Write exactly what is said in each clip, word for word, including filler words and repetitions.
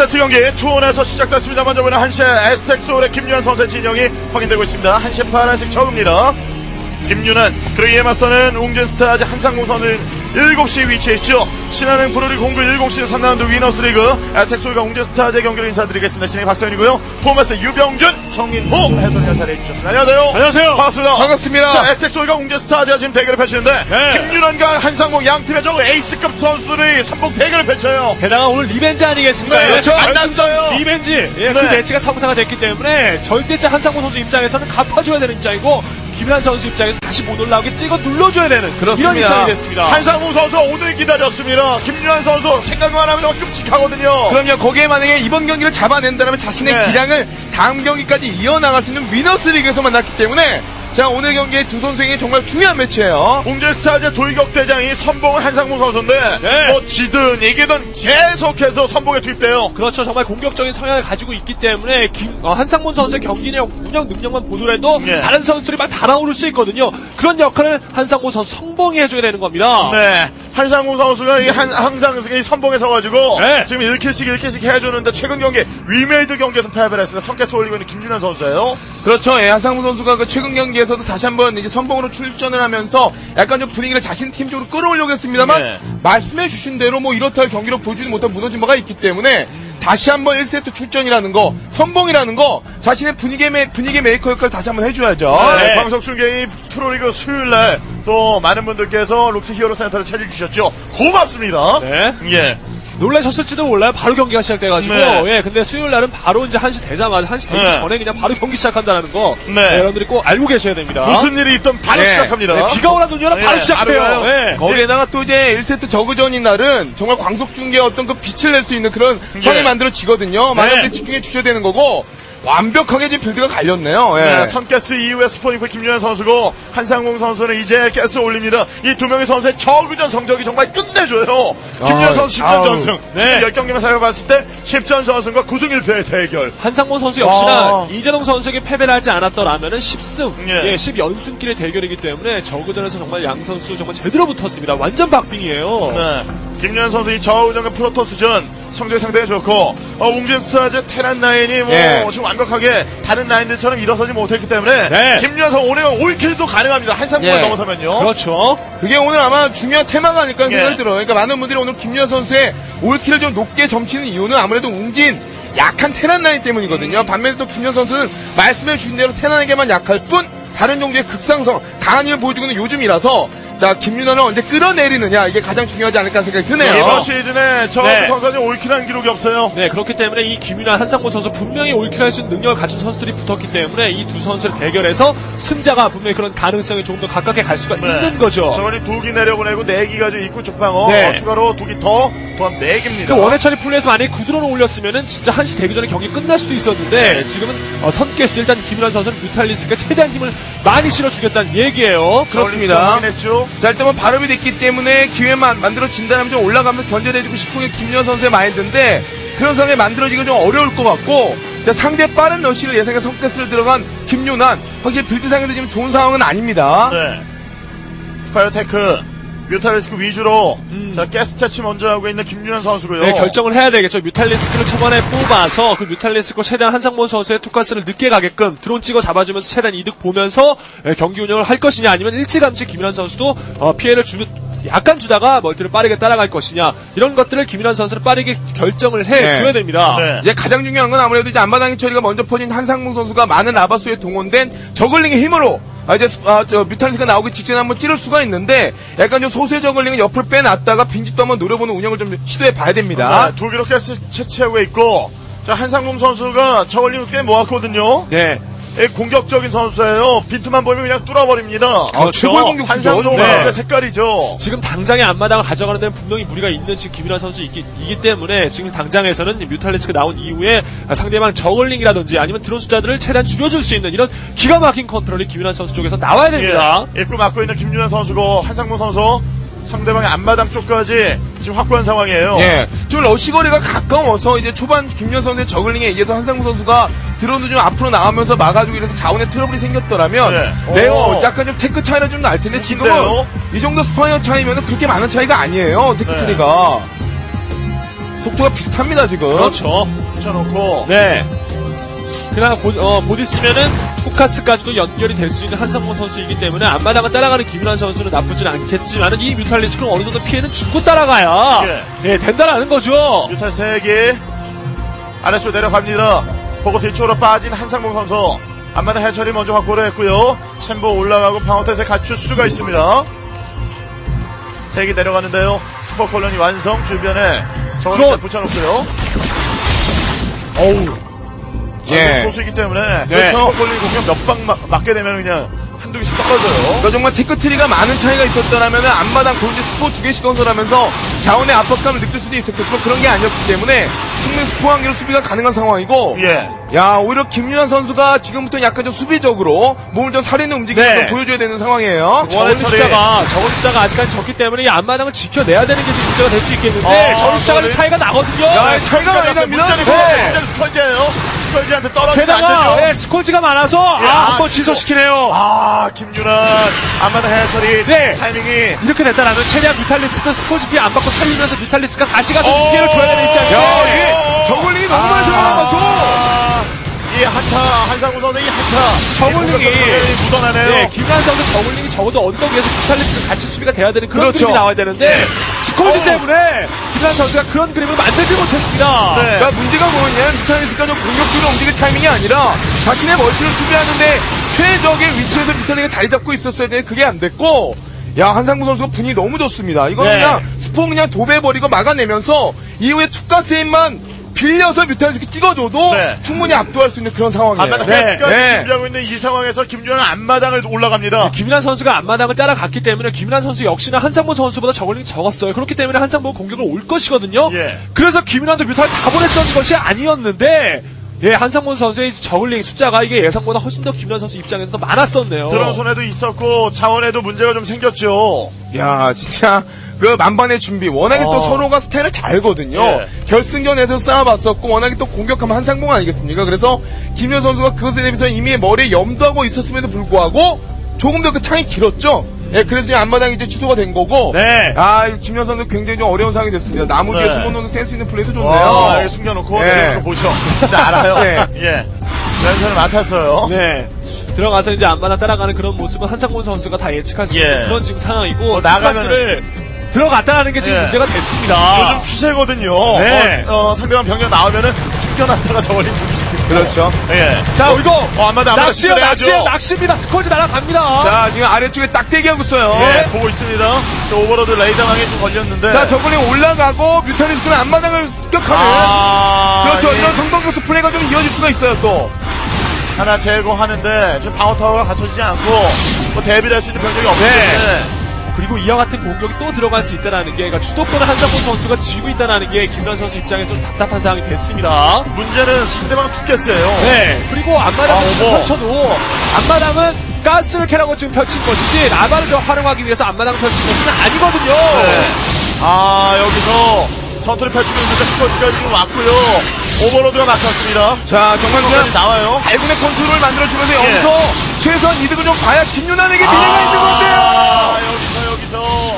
세트 경기 투혼에서 시작됐습니다. 먼저 보는 한시에 에스텍 소울의 김윤환 선수의 진영이 확인되고 있습니다. 한시에 파란색 적입니다. 김윤환, 그리고 이에 맞서는 웅진스타즈 한상공 선수는 일곱 시에 위치해 있죠. 신한은행 프로리그 공구 일곱 시 삼 라운드 위너스리그 에스텍 소울과 웅진스타즈의 경기를 인사드리겠습니다. 진행 박서연이고요. 포마스 유병준, 정민호 해설위원 자리해 주셨습니다. 안녕하세요. 안녕하세요. 반갑습니다. 반갑습니다. 자, 에스텍 소울과 웅진스타즈가 지금 대결을 펼치는데 네. 김윤환과 한상공 양 팀의 저 에이스급 선수들이 선봉 대결을 펼쳐요. 게다가 오늘 리벤지 아니겠습니까? 네, 그렇죠. 결승 만났어요. 리벤지. 예, 네. 그 매치가 성사가 됐기 때문에 절대적 한상호 선수 입장에서는 갚아줘야 되는 입장이고 김윤환 선수 입장에서 다시 못 올라오게 찍어 눌러줘야 되는 그렇습니다. 이런 입장이 됐습니다. 한상공 선수 오늘 기다렸습니다. 김윤환 선수 생각만 하면 끔찍하거든요. 그럼요. 거기에 만약에 이번 경기를 잡아낸다면 자신의 네. 기량을 다음 경기까지 이어나갈 수 있는 위너스 리그에서 만났기 때문에 자, 오늘 경기의 두 선수에게 정말 중요한 매치예요. 웅진스타즈의 돌격 대장이 선봉은 한상봉 선수인데 네. 뭐 지든 이기든 계속해서 선봉에 투입돼요. 그렇죠. 정말 공격적인 성향을 가지고 있기 때문에 김, 어, 한상문 선수의 경기력, 운영 능력만 보더라도 네. 다른 선수들이 막 달아오를 수 있거든요. 그런 역할을 한상문 선수 성봉이 해줘야 되는 겁니다. 네, 한상봉 선수가 이 한, 항상 이 선봉에 서가지고 네. 지금 일 킬씩 일 킬씩 해주는데 최근 경기 위메이드 경기에서 패배를 했습니다. 성께서 올리고 있는 김윤환 선수예요. 그렇죠. 예, 한상무 선수가 그 최근 경기에서도 다시 한번 이제 선봉으로 출전을 하면서 약간 좀 분위기를 자신 팀 쪽으로 끌어올려고 했습니다만 네. 말씀해 주신 대로 뭐 이렇다 할 경기로 보여주지 못한 무너진 바가 있기 때문에 다시 한번 일 세트 출전이라는 거, 선봉이라는 거 자신의 분위기 메, 분위기 메이커 역할을 다시 한번 해줘야죠. 네, 네. 방송 중계의 프로리그 수요일날 또 많은 분들께서 록스 히어로 센터를 찾아주셨죠. 고맙습니다. 네. 예. 놀라셨을지도 몰라요. 바로 경기가 시작돼가지고. 네. 예, 근데 수요일 날은 바로 이제 한 시 되자마자, 한 시 되기 네. 전에 그냥 바로 경기 시작한다는 거. 네. 네, 여러분들이 꼭 알고 계셔야 됩니다. 무슨 일이 있든 바로 네. 시작합니다. 네, 비가 오나 눈이 오나 바로 네, 시작해요. 바로 가요. 네. 거기에다가 또 이제 일 세트 저그전인 날은 정말 광속 중계의 어떤 그 빛을 낼 수 있는 그런 선이 네. 만들어지거든요. 많은 분들이 집중해 주셔야 되는 거고 완벽하게 지금 빌드가 갈렸네요. 예. 네, 선가스 이후에 스포니크 김윤환 선수고 한상공 선수는 이제 가스 올립니다. 이 두 명의 선수의 저그전 성적이 정말 끝내줘요. 김윤환 아, 선수 십 전 아우. 전승. 네. 지금 십 경기만 살펴봤을 때 십 전 전승과 구 승 일 패의 대결. 한상문 선수 역시나 아. 이재동 선수에게 패배를 하지 않았더라면 십 승, 예. 예, 십 연승길의 대결이기 때문에 저그전에서 정말 양 선수 정말 제대로 붙었습니다. 완전 박빙이에요. 네. 김윤환 선수 이 저우전과 프로토스전 성적이 상당히 좋고 어, 웅진스타즈 테란 라인이 뭐 예. 지금 완벽하게 다른 라인들처럼 일어서지 못했기 때문에 네. 김윤환 선수 오늘 올킬도 가능합니다. 한상공을 예. 넘어서면요. 그렇죠. 그게 오늘 아마 중요한 테마가 아닐까 하는 예. 생각이 들어요. 그러니까 많은 분들이 오늘 김유현 선수의 올킬을 좀 높게 점치는 이유는 아무래도 웅진 약한 테란 라인 때문이거든요. 반면에 또 김유현 선수는 말씀해 주신 대로 테란에게만 약할 뿐 다른 종류의 극상성, 강한 힘을 보여주고 있는 요즘이라서 자, 김윤환을 언제 끌어내리느냐 이게 가장 중요하지 않을까 생각이 드네요. 이번 시즌에 저 네. 선수는 올킬한 기록이 없어요. 네, 그렇기 때문에 이 김윤환, 한상문 선수 분명히 올킬할 수 있는 능력을 갖춘 선수들이 붙었기 때문에 이 두 선수를 대결해서 승자가 분명히 그런 가능성이 조금 더 가깝게 갈 수가 네. 있는 거죠. 저번에 두 기 내려보내고 네 기 가지고 입구 쪽방어 네. 어, 추가로 두 기 더 더하면 네 개입니다. 그 원해철이 풀려서 만약에 구드론을 올렸으면은 진짜 한 시 되기 전에 경기 끝날 수도 있었는데 지금은 어, 선께서 일단 김윤환 선수는 뮤탈리스크가 최대한 힘을 많이 실어주겠다는 얘기예요. 그렇습니다. 확인했죠. 자, 일단 뭐 발업이 됐기 때문에 기회만 만들어진다면 좀 올라가면서 견제해주고 싶은 게 김유현 선수의 마인드인데 그런 상황에 만들어지기가 좀 어려울 것 같고 자, 상대 빠른 러시를 예상해 성패스를 들어간 김윤환 확실히 빌드상에도 지금 좋은 상황은 아닙니다. 네. 스파이어 테크 뮤탈리스크 위주로 자 가스 차치 먼저 하고 있는 김윤환 선수고요. 네, 결정을 해야 되겠죠. 뮤탈리스크를 초반에 뽑아서 그 뮤탈리스크 최대한 한상문 선수의 투카스를 늦게 가게끔 드론 찍어 잡아주면서 최대한 이득 보면서 예, 경기 운영을 할 것이냐 아니면 일찌감치 김윤환 선수도 어, 피해를 주 약간 주다가 멀티를 빠르게 따라갈 것이냐 이런 것들을 김윤환 선수를 빠르게 결정을 해줘야 네. 됩니다. 네. 이제 가장 중요한 건 아무래도 이제 안마당의 처리가 먼저 퍼진 한상문 선수가 많은 라바수에 동원된 저글링의 힘으로 아, 이제, 아, 저, 뮤탈리스가 나오기 직전에 한번 찌를 수가 있는데, 약간 좀 소수의 저글링은 옆을 빼놨다가 빈집도 한번 노려보는 운영을 좀 시도해 봐야 됩니다. 네, 두 기로 가스 채취하고 있고 자 한상공 선수가 저걸링을 꽤 모았거든요. 네. 예, 공격적인 선수예요. 빈틈만 보면 그냥 뚫어버립니다. 아, 최고의 공격수죠. 한상공 네. 선수의 색깔이죠. 지금 당장에 앞마당을 가져가는 데는 분명히 무리가 있는 지금 김윤환 선수이기 이기 때문에 지금 당장에서는 뮤탈리스크 나온 이후에 상대방 저글링이라든지 아니면 드론 숫자들을 최대한 줄여줄 수 있는 이런 기가 막힌 컨트롤이 김윤환 선수 쪽에서 나와야 됩니다. 예, 입구 막고 있는 김윤환 선수고 한상공 선수 상대방의 앞마당 쪽까지 지금 확보한 상황이에요. 예. 좀 러시 거리가 가까워서 이제 초반 김현 선수의 저글링에 의해서 한상무 선수가 드론도 좀 앞으로 나가면서 막아주고 이렇게 자원에 트러블이 생겼더라면 네. 네, 오. 어, 약간 좀 테크 차이는 좀 날 텐데 지금은 근데요? 이 정도 스파이어 차이면 그렇게 많은 차이가 아니에요. 테크 네. 트리가. 속도가 비슷합니다 지금. 그렇죠. 붙여놓고. 네. 그러나 곧, 어, 곧 있으면은 투카스까지도 연결이 될 수 있는 한상봉 선수이기 때문에 앞마당을 따라가는 김윤환 선수는 나쁘진 않겠지만은 이 뮤탈리스크는 어느 정도 피해는 주고 따라가야 예. 예, 된다라는 거죠. 뮤탈 세 개. 아래쪽 내려갑니다. 보고 뒤쪽으로 빠진 한상봉 선수. 앞마당 해철이 먼저 확보를 했고요. 챔버 올라가고 방어태세 갖출 수가 있습니다. 세 개 내려가는데요. 스포 콜론이 완성 주변에 저걸 그럼. 붙여놓고요. 어우. 예. 소수이기 때문에 네. 스포 콜론이 공격 몇 방 맞게 되면 그냥 한두 개씩 떨어져요. 그러니까 정말 테크트리가 많은 차이가 있었더라면 앞마당 골드 스포 두 개씩 건설하면서 자원의 압박감을 느낄 수도 있었겠지만 그런 게 아니었기 때문에 충분히 스포 한 개로 수비가 가능한 상황이고 예. 야 오히려 김윤환 선수가 지금부터 약간 좀 수비적으로 몸을 좀 살리는 움직임을 네. 좀 보여줘야 되는 상황이에요. 저울 숫자가 저울 숫자가 아직까지 적기 때문에 이 앞마당을 지켜내야 되는 게 지금 문제가 될 수 있겠는데 어, 저울 숫자가 저울이- 차이가 나거든요. 야 차이가 많이 납니다. 문제는 네. 문제는 스컬지예요. 스컬지한테 떨어지면 안 게다가 되죠. 예, 스콜지가 많아서 예, 아, 아, 한번 취소. 취소시키네요. 아, 김윤환 앞마당 해설이 네. 타이밍이 이렇게 됐다라면 최대한 뮤탈리스크 스콜지 피해 안 받고 살리면서 뮤탈리스크가 다시 가서 어, 피해를 줘야 되는 입장이에요. 야 이게 저글링이 너무 많이 들어가서 아, 이 한타 한상우 선수 이 한타 저글링이 묻어나네요. 네, 김한 선수 저글링이 적어도 언덕 위에서 뮤탈리스크 같이 수비가 돼야 되는 그런 그렇죠. 그림이 나와야 되는데 네. 스콜지 어. 때문에 김한 선수가 그런 그림을 만들지 못했습니다. 네. 그러니까 문제가 뭐냐면 뮤탈리스크가 좀 공격적으로 움직일 타이밍이 아니라 자신의 멀티를 수비하는데 최적의 위치에서 뮤탈리스크가 자리 잡고 있었어야 되는데 그게 안 됐고 야 한상무 선수가 분위기 너무 좋습니다. 이거는 네. 그냥 스포 그냥 도배버리고 막아내면서 이후에 투가스인만 빌려서 뮤탈리스크 찍어줘도 네. 충분히 압도할 수 있는 그런 상황이에요. 앞마당 네. 가스까지 네. 준비하고 있는 이 상황에서 김준환은 앞마당을 올라갑니다. 김인환 선수가 앞마당을 따라갔기 때문에 김인환 선수 역시나 한상모 선수보다 저글링이 적었어요. 그렇기 때문에 한상모 공격을 올 것이거든요. 예. 그래서 김인환도 뮤탈 다 보냈던 것이 아니었는데 예, 한상모 선수의 저글링 숫자가 이게 예상보다 훨씬 더 김인환 선수 입장에서 더 많았었네요. 드론 손에도 있었고 자원에도 문제가 좀 생겼죠. 야 진짜 그 만반의 준비 워낙에 어. 또 서로가 스타일을 잘 알거든요. 예. 결승전에서 싸워봤었고 워낙에 또 공격하면 한상봉 아니겠습니까? 그래서 김현 선수가 그것에 대해서 이미 머리에 염두하고 있었음에도 불구하고 조금 더 그 창이 길었죠. 예, 그래서 이제 앞마당이 이제 취소가 된 거고. 네. 아, 김현 선수 굉장히 좀 어려운 상황이 됐습니다. 나무 뒤에 네. 숨어놓는 센스 있는 플레이도 좋네요. 와, 여기 숨겨놓고 예. 내려오는 거 보죠. 근데 알아요. 네. 예. 왼손을 맡았어요. 네. 들어가서 이제 안마나 따라가는 그런 모습은 한상문 선수가 다 예측할 수 있는 예. 그런 지금 상황이고 뭐 나가면은- 나가스를 들어갔다라는 게 지금 예. 문제가 됐습니다. 요즘 추세거든요. 네. 어, 어, 상대방 병력 나오면은 숨겨놨다가 저걸린 분이시고. 그렇죠. 예. 자, 이거 어, 앞마당, 앞마당 낚시요, 지켜내야죠. 낚시요, 낚시입니다. 스콜지 날아갑니다. 자, 지금 아래쪽에 딱 대기하고 있어요. 예, 보고 있습니다. 저 오버로드 레이저망에 좀 걸렸는데. 자, 저번에 올라가고 뮤탈리스크는 앞마당을 습격하는. 아, 그렇죠. 이- 이런 성동격수 플레이가 좀 이어질 수가 있어요, 또. 하나 제거하는데 지금 방어 타워가 갖춰지지 않고 뭐 대비를 할 수 있는 병력이 없기 네. 때문에 그리고 이와 같은 공격이 또 들어갈 수 있다는 게, 그러니까 주도권을 한상문 선수가 쥐고 있다는 게 김현 선수 입장에 좀 답답한 상황이 됐습니다. 문제는 상대방 투게스예요. 네. 그리고 앞마당을 아, 지금 뭐. 펼쳐도 앞마당은 가스를 캐라고 지금 펼친 것이지 라바를 더 활용하기 위해서 앞마당 펼친 것은 아니거든요. 네. 아, 여기서 전투를 펼치고 있는데 스쿼트가 지금 왔고요. 오버로드가 막혔습니다. 자, 정말 그냥 여기까지 나와요. 발군의 컨트롤을 만들어주면서 예. 여기서 최소한 이득을 좀 봐야 김윤환에게 기회가 있는 건데요. 아, 여기서 여기서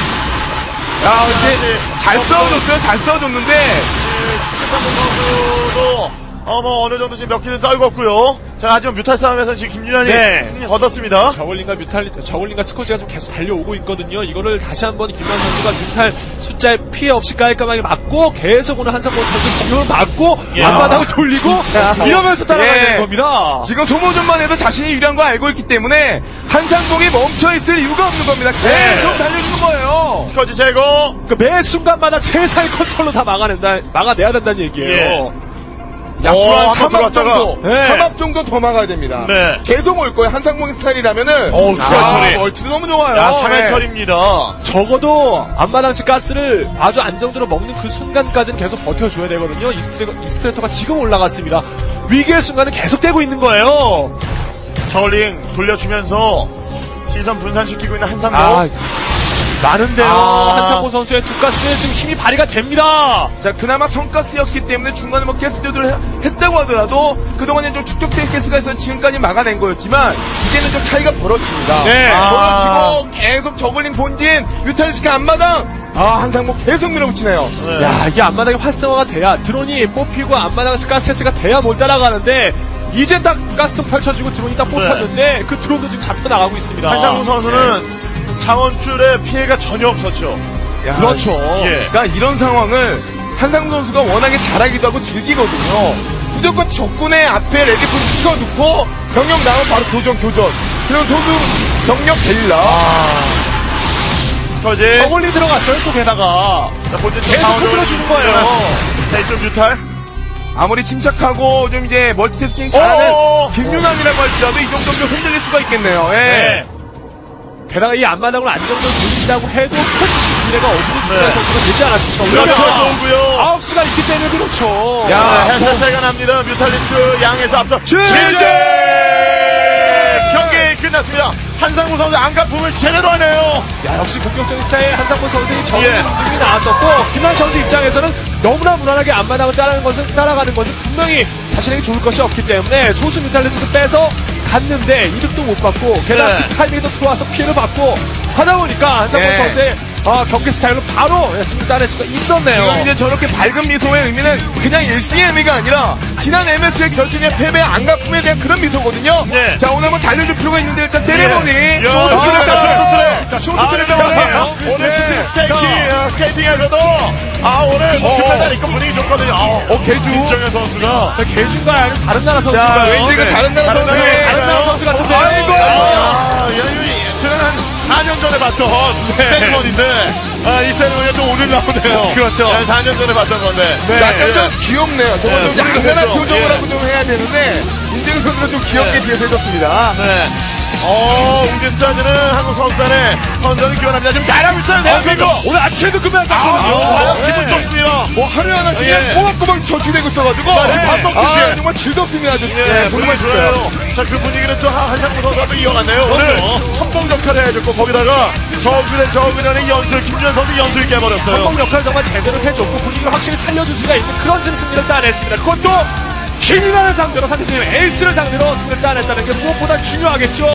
야, 이제 잘 싸워줬어요. 잘 싸워줬는데. 한상문 선수도 어, 뭐, 어느 정도 지금 몇 킬을 떨궜고요. 자, 하지만 뮤탈 싸움에서 지금 김윤환이 네. 승리 거뒀습니다. 저울링과 뮤탈, 저울링과 스코지가 좀 계속 달려오고 있거든요. 이거를 다시 한번 김만 선수가 뮤탈 숫자에 피해 없이 깔끔하게 맞고 계속 오늘 한상권 선수 공격을 맞고 야, 앞바닥을 돌리고 진짜. 이러면서 따라가야 예. 되는 겁니다. 지금 소모전만 해도 자신이 유리한 거 알고 있기 때문에 한상봉이 멈춰있을 이유가 없는 겁니다. 계속 네. 달려주는 거예요. 스쿼지 제거. 그 매 순간마다 최상의 컨트롤로 다 막아낸다, 막아내야 된다는 얘기예요. 앞으로 오, 한 한번 삼 합 들어왔다가. 정도, 네. 삼 합 정도 더 막아야 됩니다. 네. 계속 올 거예요. 한상봉 스타일이라면은. 어우, 추가 아, 처리. 멀티도 너무 좋아요. 야, 네. 삼회철입니다. 적어도 앞마당치 가스를 아주 안정적으로 먹는 그 순간까지는 계속 버텨줘야 되거든요. 익스트레, 익스트레터가 지금 올라갔습니다. 위기의 순간은 계속되고 있는 거예요. 저울링 돌려주면서 시선 분산시키고 있는 한상봉. 아, 많은데요. 아. 한상호 선수의 투가스 지금 힘이 발휘가 됩니다. 자, 그나마 성가스였기 때문에 중간에 뭐 가스조절을 했다고 하더라도 그동안에 좀 축적된 가스가 있어서 지금까지 막아낸 거였지만 이제는 좀 차이가 벌어집니다. 네. 벌어지고 계속 저글링 본진, 뮤탈리스크 앞마당. 아, 한상모 계속 밀어붙이네요. 네. 야, 이게 앞마당이 활성화가 돼야 드론이 뽑히고 앞마당 가스 채취가 돼야 못 따라가는데 이제 딱 가스통 펼쳐지고 드론이 딱 뽑혔는데 그 드론도 지금 잡혀 나가고 있습니다. 한상우 선수는 자원줄에 피해가 전혀 없었죠. 야, 그렇죠. 예. 그러니까 이런 상황을 한상무 선수가 워낙에 잘하기도 하고 즐기거든요. 무조건 적군의 앞에 레디폰 찍어놓고 병력 나오면 바로 교전 교전. 그리고 소수 병력 게릴라. 터지. 저걸리 들어갔어요 또 게다가 자, 본진 쪽 계속 자원을 흔들어주는 거예요. 자, 이쪽 뮤탈. 아무리 침착하고 좀 이제 멀티태스킹 잘하는 어어어. 김윤환이라고 할지라도 이 정도면 흔들릴 수가 있겠네요. 예. 네. 게다가 이 앞마당을 안정적으로 돌린다고 해도 큰 미래가 없는 네. 네. 선수가 되지 않았습니까? 그렇죠. 왜냐면 오고요. 아홉 시가 있기 때문에 그렇죠. 야, 야, 헬스 차이가 납니다. 뮤탈리스크 양에서 앞서. 경기 끝났습니다. 한상무 선수 안가품을 제대로 하네요. 야, 역시 공격적인 스타일 한상무 선수의 적극 예. 움직임이 나왔었고 김한 선수 입장에서는 너무나 무난하게 앞마당을 따라가는 것은 따라가는 것은 분명히 자신에게 좋을 것이 없기 때문에 소수 뮤탈리스크 빼서 갔는데 이득도 못 받고 게다가 네. 그 타이밍에도 들어와서 피해를 받고 하다 보니까 한상무 예. 선수의 어, 경기 스타일로 바로 승리 따낼 수가 있었네요. 지금 이제 저렇게 밝은 미소의 의미는 그냥 일시의 의미가 아니라 지난 엠에스의 결승의 패배 안가품에 대한 그런 미소거든요. 네. 자, 오늘 한번 달려줄 필요가 있는데 일단 세레모니. 야, 쇼트 트랙, 아, 쇼트 트랙. 자, 쇼트 아, 트랙 네. 나오네요. 오늘 네. 스테이키 자. 어, 스케이팅에서도 아 오늘 어. 목표까지 분위기 좋거든요. 어, 어, 개주. 김정현 선수가 저 개준가요? 아니면 다른 나라 자, 선수가요? 왠지 그 네. 다른 나라 다른 선수의 나라, 다른 나라 선수 같은데. 아이고. 아, 야, 저는 한 사 년 전에 봤던 세리머니인데 아, 이 세리머니가 또 오늘 나오네요. 그렇죠. 네, 사 년 전에 봤던 건데. 네. 약간 예. 좀 귀엽네요. 저거 네, 좀 약간한 그렇죠. 표정을 예. 하고 좀 해야 되는데 인증 선수는 좀 귀엽게 네. 뒤에서 해줬습니다. 네. 어, 웅진스타즈는 한국 선수단의 선전을 기원합니다. 지금 잘하고 있어요, 대한민국. 오늘 아침에도 끝나는 아, 좋아요. 네. 기분 좋습니다. 뭐 하루에 하나씩 예. 꼬박꼬박 저축되고 있어가지고 마치 밥 먹듯이. 아, 정말 즐겁습니다. 아주. 예, 네, 분위기 정말 좋아요. 좋아요. 자, 그 분위기는 또 한- 한상무 선수가 또 이어갔네요. 오늘 그럼요. 선봉 역할을 해줬고, 거기다가 저그대 저그전의 연술, 김주현 선수 연술 깨버렸어요. 성공 역할 정말 제대로 해줬고 분위기를 확실히 살려줄 수가 있는 그런 지금 승리를 따냈습니다. 그것도 킹이라는 상대로 상대팀 에이스를 상대로 승리를 따냈다는 게 무엇보다 중요하겠죠.